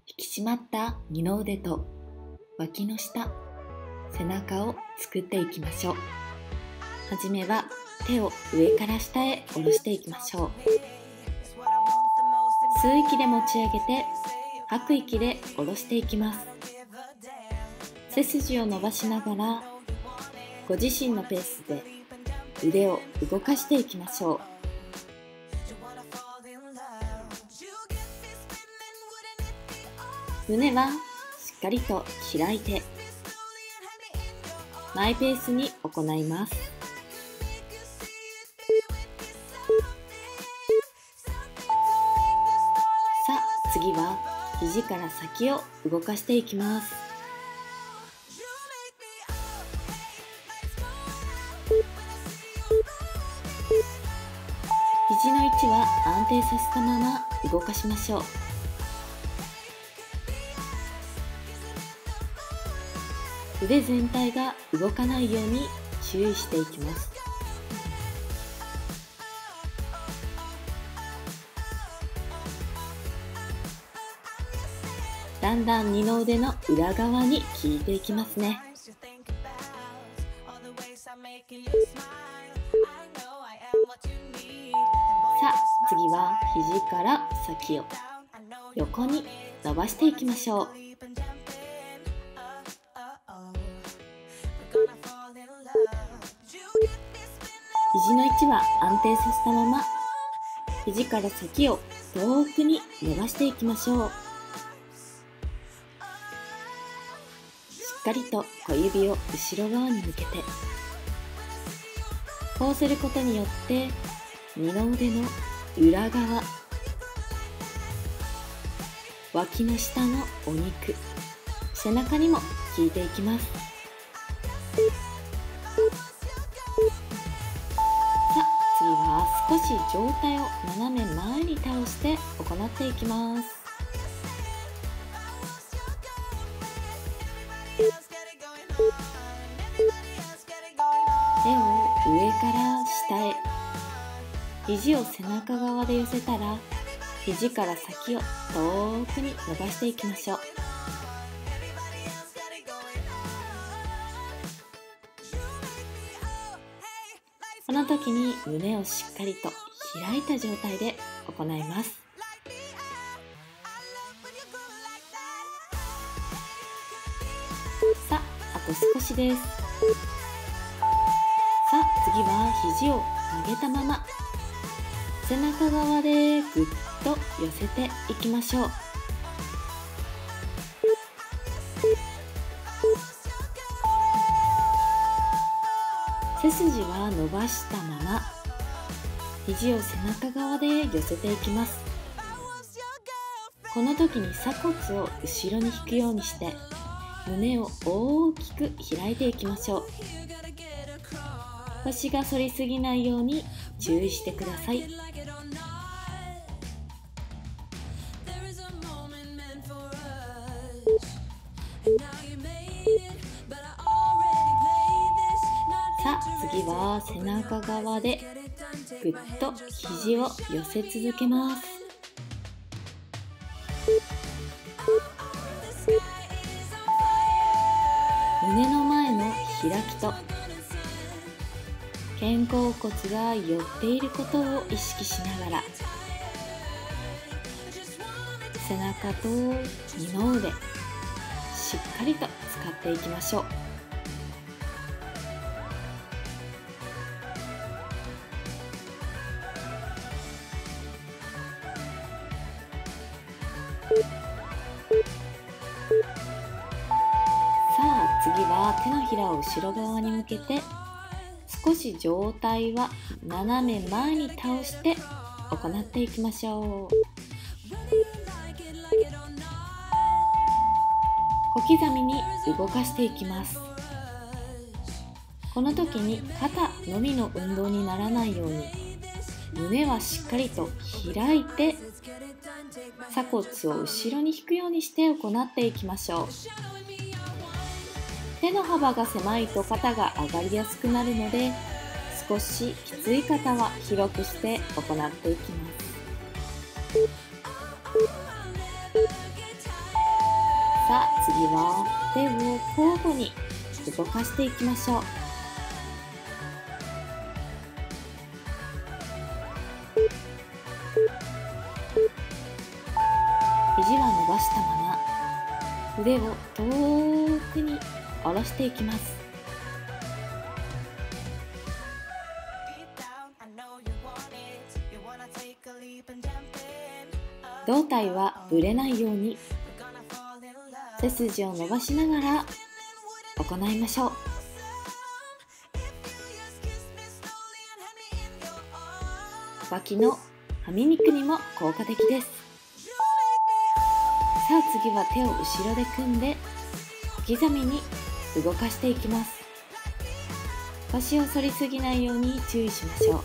引き締まった二の腕と脇の下、背中を作っていきましょう。はじめは手を上から下へ下ろしていきましょう。吸う息で持ち上げて、吐く息で下ろしていきます。背筋を伸ばしながら、ご自身のペースで腕を動かしていきましょう。胸はしっかりと開いて、マイペースに行います。さあ、次は肘から先を動かしていきます。肘の位置は安定させたまま動かしましょう。腕全体が動かないように注意していきます。だんだん二の腕の裏側に効いていきますね。さあ、次は肘から先を横に伸ばしていきましょう。肘の位置は安定させたまま、肘から先を遠くに伸ばしていきましょう。しっかりと小指を後ろ側に向けて、こうすることによって二の腕の裏側、脇の下のお肉、背中にも効いていきます。さあ、次は少し上体を斜め前に倒して行っていきます。手を上から下へ、肘を背中側で寄せたら、肘から先を遠くに伸ばしていきましょう。この時に胸をしっかりと開いた状態で行います。さあ、あと少しです。さあ、次は肘を曲げたまま、背中側でぐっと寄せていきましょう。背筋は伸ばしたまま、肘を背中側で寄せていきます。この時に鎖骨を後ろに引くようにして、胸を大きく開いていきましょう。腰が反りすぎないように注意してください。さあ、次は背中側でぐっと肘を寄せ続けます。胸の前の開きと肩甲骨が寄っていることを意識しながら、背中と二の腕、しっかりと使っていきましょう。さあ、次は手のひらを後ろ側に向けて、少し上体は斜め前に倒して行っていきましょう。小刻みに動かしていきます。この時に肩のみの運動にならないように、胸はしっかりと開いて、鎖骨を後ろに引くようにして行っていきましょう。手の幅が狭いと肩が上がりやすくなるので、少しきつい方は広くして行っていきます。 さあ次は手を交互に動かしていきましょう。肘は伸ばしたまま腕を遠くに下ろしていきます。胴体はぶれないように背筋を伸ばしながら行いましょう。脇のはみ肉にも効果的です。さあ次は手を後ろで組んで小刻みに動かしていきます。腰を反りすぎないように注意しましょう。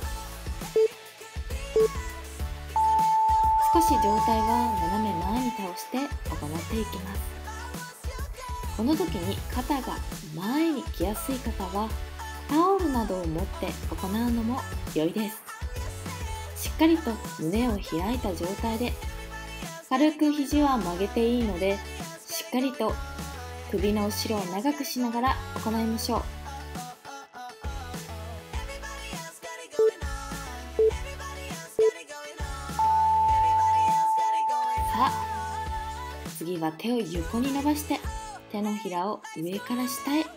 少し上体は斜め前に倒して行っていきます。この時に肩が前に来やすい方はタオルなどを持って行うのも良いです。しっかりと胸を開いた状態で軽く肘は曲げていいので、しっかりと首の後ろを長くしながら行いましょう。さあ次は手を横に伸ばして手のひらを上から下へ。さ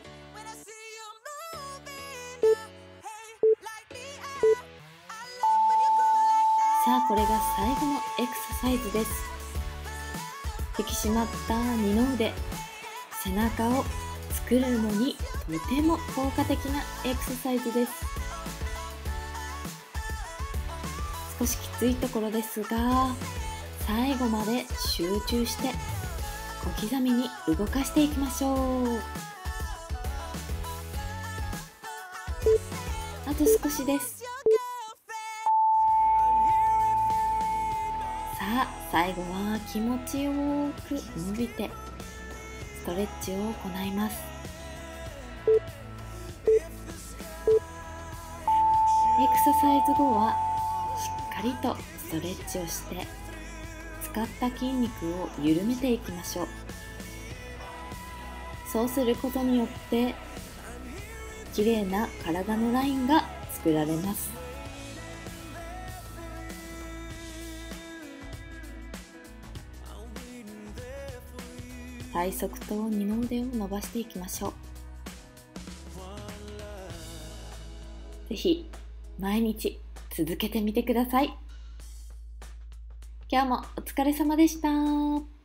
あこれが最後のエクササイズです。引き締まった二の腕、背中を作るのにとても効果的なエクササイズです。少しきついところですが最後まで集中して小刻みに動かしていきましょう。あと少しです。さあ最後は気持ちよく伸びてストレッチを行います。エクササイズ後はしっかりとストレッチをして使った筋肉を緩めていきましょう。そうすることによって綺麗な体のラインが作られます。体側と二の腕を伸ばしていきましょう。ぜひ毎日続けてみてください。今日もお疲れ様でした。